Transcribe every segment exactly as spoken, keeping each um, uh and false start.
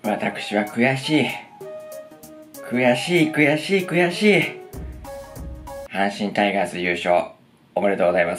私は悔しい。悔しい、悔しい、悔しい。阪神タイガース優勝、おめでとうございます。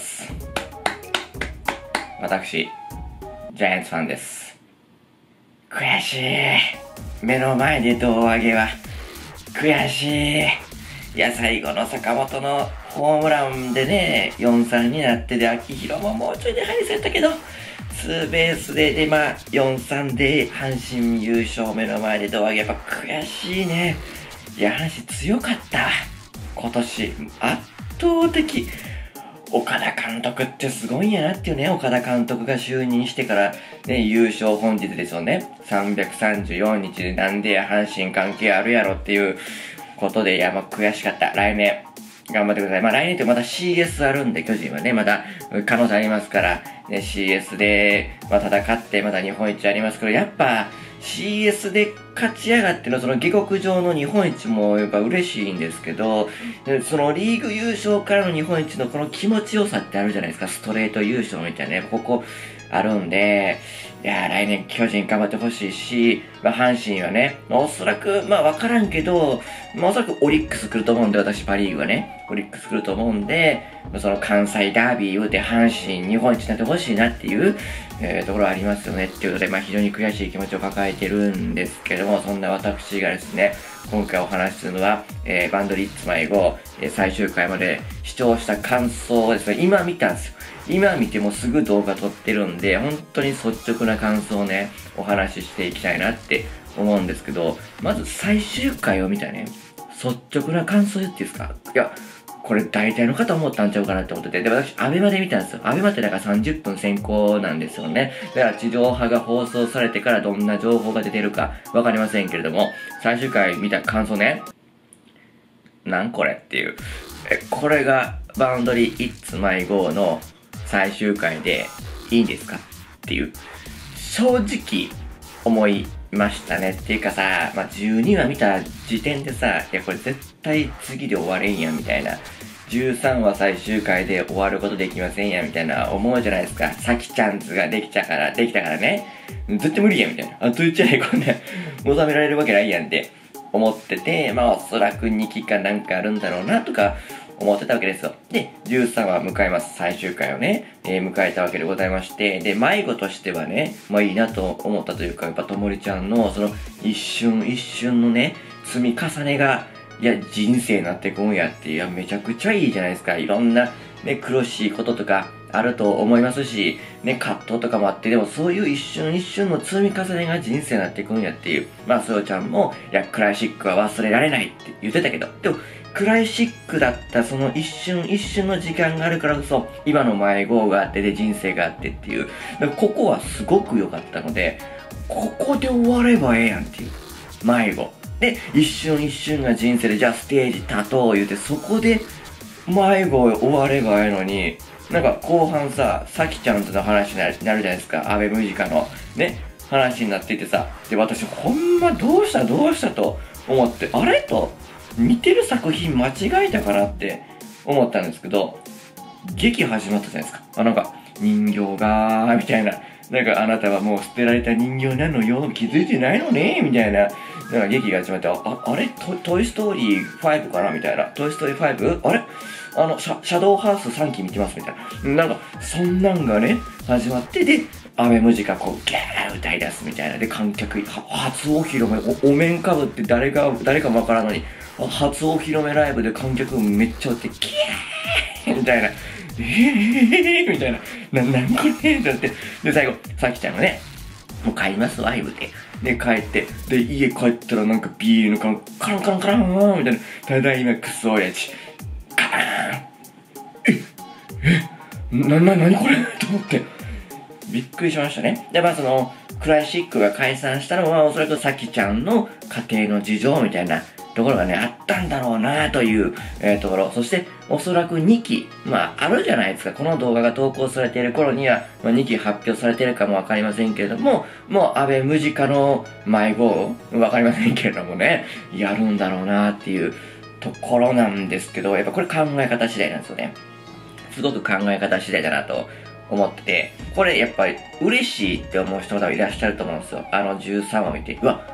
私、ジャイアンツファンです。悔しい。目の前で胴上げは、悔しい。いや、最後の坂本のホームランでね、よんたいさんになってで、秋広ももうちょいで入りそうやったけど、ツーベースで、で、まあ、よんたいさんで阪神優勝、目の前で胴上げ、やっぱ悔しいね。いや、阪神強かった。今年、圧倒的。岡田監督ってすごいんやなっていうね、岡田監督が就任してから、ね、優勝本日ですよね。さんびゃくさんじゅうよっかでなんでや、阪神関係あるやろっていうことで、いや、まあ悔しかった。来年、頑張ってください。まあ来年ってまた シーエス あるんで、巨人はね、また可能性ありますから、ね、シーエス で、まあ戦って、また日本一ありますけど、やっぱ シーエス で勝ち上がっての、その下克上の日本一もやっぱ嬉しいんですけど、そのリーグ優勝からの日本一のこの気持ちよさってあるじゃないですか。ストレート優勝みたいなね、ここあるんで、いやー来年巨人頑張ってほしいし、まあ阪神はね、まあ、おそらく、まあわからんけど、まあおそらくオリックス来ると思うんで、私パリーグはね、オリックス来ると思うんで、その関西ダービーをで阪神日本一になってほしいなっていう、えー、ところありますよねっていうことで、まあ非常に悔しい気持ちを抱えてるんですけども、そんな私がですね、今回お話しするのは、えー、バンドリッツ迷子、えー、最終回まで視聴した感想をですね、今見たんですよ。今見てもすぐ動画撮ってるんで、本当に率直な感想をね、お話ししていきたいなって思うんですけど、まず最終回を見たね、率直な感想言っていいですか？いや、これ大体の方思ったんちゃうかなって思ってて、で、私、アベマで見たんですよ。アベマってだからさんじゅっぷん先行なんですよね。だから地上波が放送されてからどんな情報が出てるかわかりませんけれども、最終回見た感想ね、なんこれっていう。え、これがバウンドリー It's My Go の最終回でいいんですかっていう、正直思いましたね。っていうかさ、まあ、じゅうにわ見た時点でさ、いやこれ絶対次で終われんやんみたいな、じゅうさんわ最終回で終わることできませんやみたいな思うじゃないですか。さきちゃんズができたから、できたからね、絶対無理やんみたいな。あといちわでこんな収められるわけないやんって思ってて、まあおそらくにきかなんかあるんだろうなとか思ってたわけですよ。で、じゅうさんわ迎えます。最終回をね、えー、迎えたわけでございまして、で、迷子としてはね、まあいいなと思ったというか、やっぱともりちゃんのその一瞬一瞬のね、積み重ねが、いや、人生になってくんやって、いや、めちゃくちゃいいじゃないですか。いろんなね、苦しいこととかあると思いますし、ね、葛藤とかもあって、でもそういう一瞬一瞬の積み重ねが人生になってくんやっていう。まあ、そよちゃんも、いや、クラシックは忘れられないって言ってたけど、でも、クラシックだったその一瞬一瞬の時間があるからこそ、今の迷子があってで人生があってっていう。ここはすごく良かったので、ここで終わればええやんっていう。迷子。で、一瞬一瞬が人生で、じゃあステージ立とう言うて、そこで迷子終わればええのに、なんか後半さ、さきちゃんとの話になるじゃないですか。アベムジカのね、話になっていてさ、で、私ほんまどうしたどうしたと思って、あれと、見てる作品間違えたかなって思ったんですけど、劇始まったじゃないですか。あ、なんか、人形がー、みたいな。なんかあなたはもう捨てられた人形なのよ、気づいてないのね、みたいな。なんか劇が始まって、あ、あれト、トイストーリーファイブかなみたいな。トイストーリーファイブ？ あれあの、シャ、シャドウハウスさんき見てますみたいな。なんか、そんなんがね、始まって、で、アメムジがこう、ギャー歌い出すみたいな。で、観客、初お披露目、お、お面かぶって誰が、誰かもわからんのに、初お披露目ライブで観客めっちゃ打って、キャーみたいな。えーみたいな。な、なんこれってなって。で、最後、さきちゃんがね、もう帰りますわ、言うて。で、帰って、で、家帰ったらなんかビールの缶、カランカランカランみたいな。ただいまクソ親父。カラーンえ、え、な、な、なにこれと思って。びっくりしましたね。で、まあその、クラシックが解散したのは、おそらくさきちゃんの家庭の事情みたいなところがね、あったんだろうなという、えー、ところ。そして、おそらくにき、まあ、あるじゃないですか。この動画が投稿されている頃には、まあ、にき発表されているかもわかりませんけれども、もう、安倍ムジカの迷子、わかりませんけれどもね、やるんだろうなっていうところなんですけど、やっぱこれ考え方次第なんですよね。すごく考え方次第だなと思ってて、これやっぱり嬉しいって思う人も多分いらっしゃると思うんですよ。あのじゅうさんわ見て、うわ、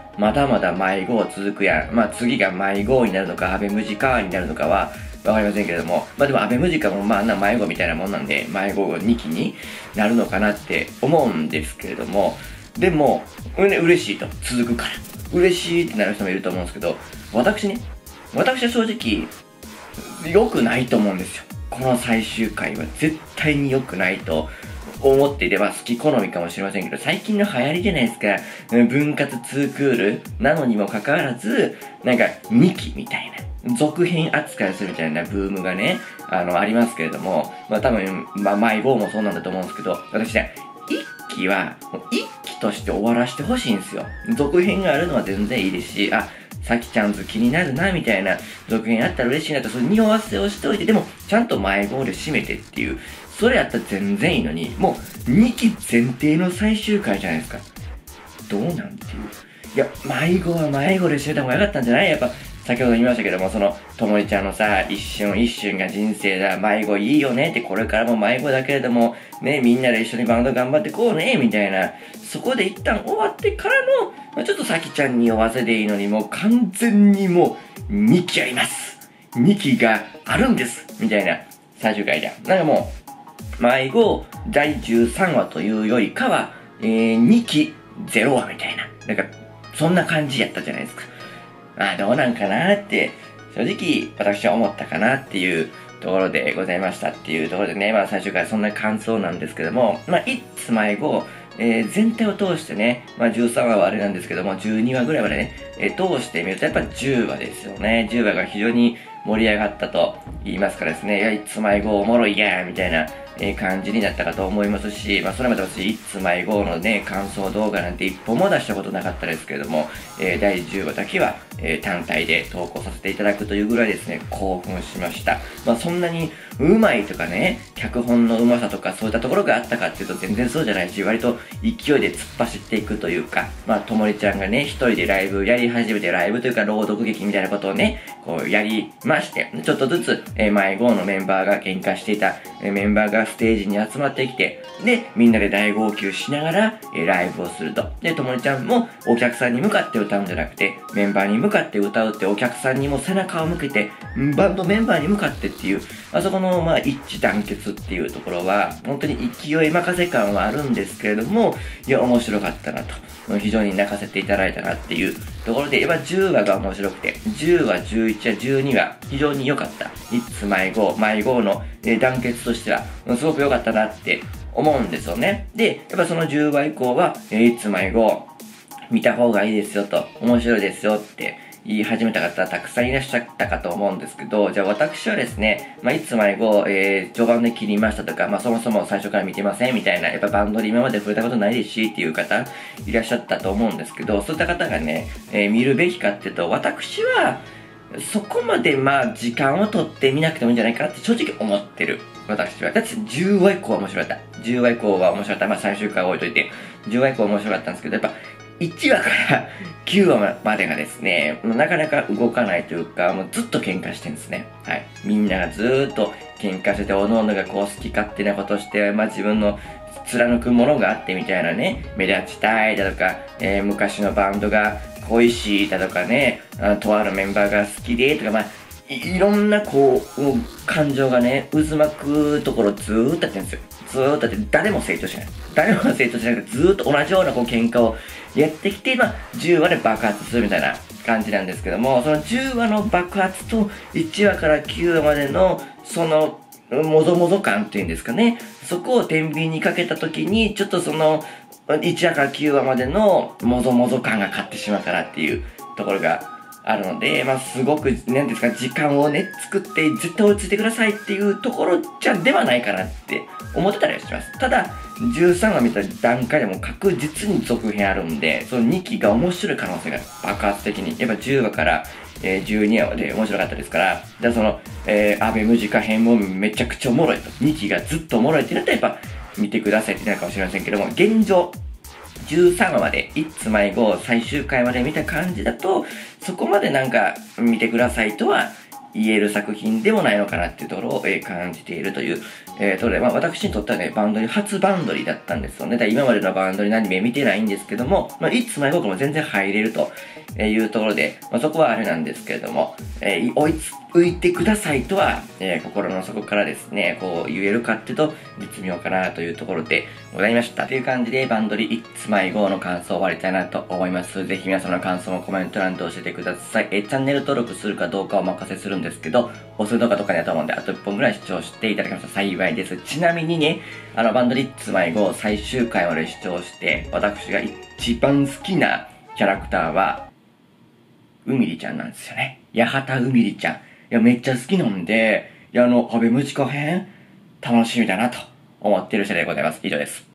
まだまだ迷子続くやん。まあ次が迷子になるのか、アベムジカになるのかは、わかりませんけれども、まあでもアベムジカもまああんな迷子みたいなもんなんで、迷子にきになるのかなって思うんですけれども、でも、ね、嬉しいと。続くから。嬉しいってなる人もいると思うんですけど、私ね、私は正直、良くないと思うんですよ。この最終回は絶対に良くないと思っていれば好き好みかもしれませんけど、最近の流行りじゃないですか。分割ツークールなのにもかかわらず、なんかにきみたいな。続編扱いするみたいなブームがね、あの、ありますけれども、まあ多分、まあ、マイボーもそうなんだと思うんですけど、私ね、一期は、一期として終わらせてほしいんですよ。続編があるのは全然いいですし、あ、さきちゃんズ気になるな、みたいな続編あったら嬉しいなと、その匂わせをしておいて、でも、ちゃんとマイゴール締めてっていう、それやったら全然いいのに、もう、にき前提の最終回じゃないですか。どうなんっていう。いや、迷子は迷子で締めた方が良かったんじゃないやっぱ、先ほど言いましたけども、その、ともりちゃんのさ、一瞬一瞬が人生だ、迷子いいよねって、これからも迷子だけれども、ね、みんなで一緒にバンド頑張ってこうね、みたいな、そこで一旦終わってからの、まあ、ちょっとさきちゃんに酔わせでいいのに、もう完全にもう、にきあります。にきがあるんです。みたいな、最終回だ。なんかもう、迷子だいじゅうさんわというよりかは、えー、にきゼロわみたいな。なんか、そんな感じやったじゃないですか。まあ、どうなんかなって、正直、私は思ったかなっていうところでございましたっていうところでね、まあ最初からそんな感想なんですけども、まあ、いつ迷子、えー、全体を通してね、まあじゅうさんわはあれなんですけども、じゅうにわぐらいまでね、えー、通してみるとやっぱじゅうわですよね。じゅうわが非常に盛り上がったと言いますからですね、いや、いつ迷子おもろいやーみたいな、えー、感じになったかと思いますし、まあそれまで私、いつ迷子のね、感想動画なんて一本も出したことなかったですけれども、えー、だいじゅうわだけは、えー、単体で投稿させていただくというぐらいですね、興奮しました。まあそんなにうまいとかね、脚本のうまさとかそういったところがあったかっていうと全然そうじゃないし、割と勢いで突っ走っていくというか、まあともりちゃんがね、一人でライブやり始めて、ライブというか朗読劇みたいなことをね、こうやりまして、ちょっとずつ、えー、迷子のメンバーが喧嘩していた、えー、メンバーがステージに集まってきて、で、みんなで大号泣しながら、えー、ライブをすると。で、ともりちゃんもお客さんに向かって歌うんじゃなくて、メンバーに向かって歌うってお客さんにも背中を向けて、バンドメンバーに向かってっていう、あそこの、まあ、一致団結っていうところは、本当に勢い任せ感はあるんですけれども、いや、面白かったなと。非常に泣かせていただいたなっていうところで、やっぱじゅうわが面白くて、じゅうわ、じゅういちわ、じゅうにわ、非常に良かった。いつ迷子、迷子の、えー、団結としては、すごく良かったなって思うんですよね。で、やっぱそのじゅうわ以降は、えー、いつ迷子、見た方がいいですよと、面白いですよって言い始めた方たくさんいらっしゃったかと思うんですけど、じゃあ私はですね、まあ、いつ迷子、えー、序盤で切りましたとか、まあ、そもそも最初から見てませんみたいな、やっぱバンドで今まで触れたことないですしっていう方いらっしゃったと思うんですけど、そういった方がね、えー、見るべきかっていうと、私は、そこまでまあ時間を取って見なくてもいいんじゃないかなって正直思ってる。私は。だってじゅうわ以降は面白かった。じゅうわ以降は面白かった。まあ最終回置いといて、じゅうわ以降は面白かったんですけど、やっぱいちわからきゅうわまでがですね、なかなか動かないというか、もうずっと喧嘩してるんですね。はい。みんながずーっと喧嘩してて、おのおのがこう好き勝手なことして、まあ自分の貫くものがあってみたいなね、目立ちたいだとか、えー、昔のバンドが恋しいだとかね、あとあるメンバーが好きでとか、まあ、い, いろんなこう、感情がね、渦巻くところずーっとやってるんですよ。ずーっとやって、誰も成長しない。誰も成長しなくて、ずーっと同じようなこう喧嘩をやってきて、まあ、じゅうわで爆発するみたいな感じなんですけども、そのじゅうわの爆発といちわからきゅうわまでの、その、もぞもぞ感っていうんですかね。そこを天秤にかけたときに、ちょっとその、いちわからきゅうわまでのもぞもぞ感が勝ってしまうからっていうところがあるので、まあすごく、なんですか、時間をね、作って絶対追いついてくださいっていうところじゃではないかなって思ってたりはします。ただ、じゅうさんわ見た段階でも確実に続編あるんで、そのにきが面白い可能性が爆発的に、やっぱじゅうわから、えー、じゅうにわまで面白かったですから、だからその、えー、アベムジカ編もめちゃくちゃおもろいと。にきがずっとおもろいってなったらやっぱ見てくださいってなるかもしれませんけども、現状、じゅうさんわまで、いつ迷子最終回まで見た感じだと、そこまでなんか見てくださいとは言える作品でもないのかなっていうところを、えー、感じているという、えー、ところで、まあ私にとってはね、バンドリ、初バンドリだったんですよね。だから今までのバンドリのアニメ見てないんですけども、まあいつまで僕も全然入れるというところで、まあそこはあれなんですけれども、えー、追いつ、浮いてくださいとは、えー、心の底からですね、こう言えるかっていうと、絶妙かなというところでございました。という感じで、バンドリ It's My Go の感想を終わりたいなと思います。ぜひ皆さんの感想もコメント欄で教えてください。えー、チャンネル登録するかどうかお任せするんですけど、おする動画とかにあると思うんで、あといっぽんぐらい視聴していただけますと幸いです。ちなみにね、あの、バンドリ It's My Go 最終回まで視聴して、私が一番好きなキャラクターは、うみりちゃんなんですよね。八幡うみりちゃん。いや、めっちゃ好きなんで、いや、あの、アベムチカ編、楽しみだなと思っている次第でございます。以上です。